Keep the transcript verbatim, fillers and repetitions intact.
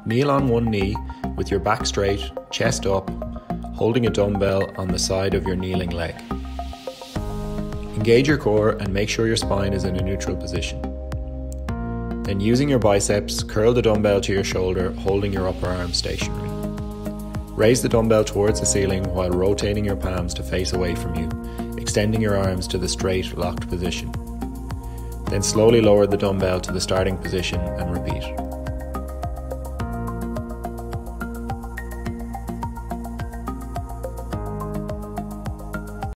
Kneel on one knee with your back straight, chest up, holding a dumbbell on the side of your kneeling leg. Engage your core and make sure your spine is in a neutral position. Then using your biceps, curl the dumbbell to your shoulder, holding your upper arm stationary. Raise the dumbbell towards the ceiling while rotating your palms to face away from you, extending your arms to the straight, locked position. Then slowly lower the dumbbell to the starting position and repeat.